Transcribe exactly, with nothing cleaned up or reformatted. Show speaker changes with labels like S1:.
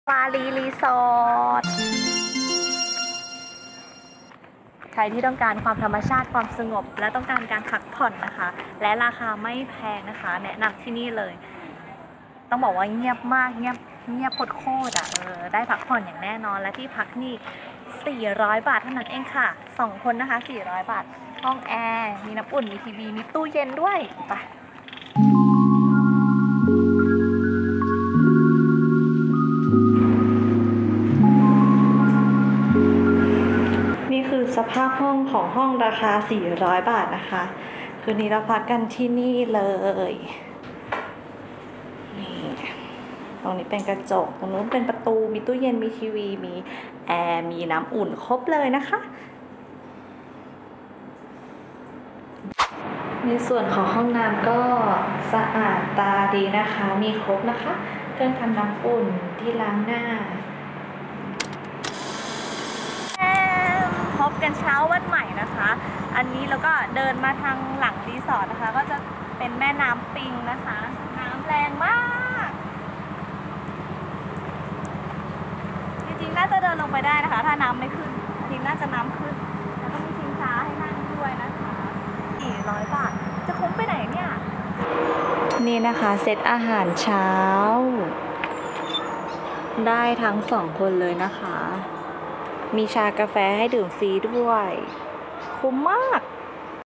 S1: วารีรีสอร์ทใครที่ต้องการความธรรมชาติความสงบและต้องการการพักผ่อนนะคะและราคาไม่แพงนะคะแนะนำที่นี่เลยต้องบอกว่าเงียบมากเงียบเงียบโคตรอ่ะเออได้พักผ่อนอย่างแน่นอนและที่พักนี่สี่ร้อยบาทเท่านั้นเองค่ะสองคนนะคะสี่ร้อยบาทห้องแอร์มีน้ำอุ่นมีทีวีมีตู้เย็นด้วยไปนี่คือสภาพห้องของห้องราคาสี่ร้อยบาทนะคะคืนนี้เราพักกันที่นี่เลยนี่ตรงนี้เป็นกระจกตรงนู้นเป็นประตูมีตู้เย็นมีทีวีมีแอร์มีน้ำอุ่นครบเลยนะคะในส่วนของห้องน้ำก็สะอาดตาดีนะคะมีครบนะคะเครื่องทำน้ำอุ่นที่ล้างหน้าพบกันเช้าวันใหม่นะคะอันนี้แล้วก็เดินมาทางหลังรีสอร์ทนะคะก็จะเป็นแม่น้ำปิงนะคะน้ำแรงมากจริงๆน่าจะเดินลงไปได้นะคะถ้าน้ำไม่ขึ้นจริงน่าจะน้ำขึ้นแล้วก็มีชิงช้าให้นั่งด้วยนะคะสี่ร้อยบาทจะคุ้มไปไหนเนี่ยนี่นะคะเซตอาหารเช้าได้ทั้งสองคนเลยนะคะมีชากาแฟให้ดื่มฟรีด้วยคุ้มมาก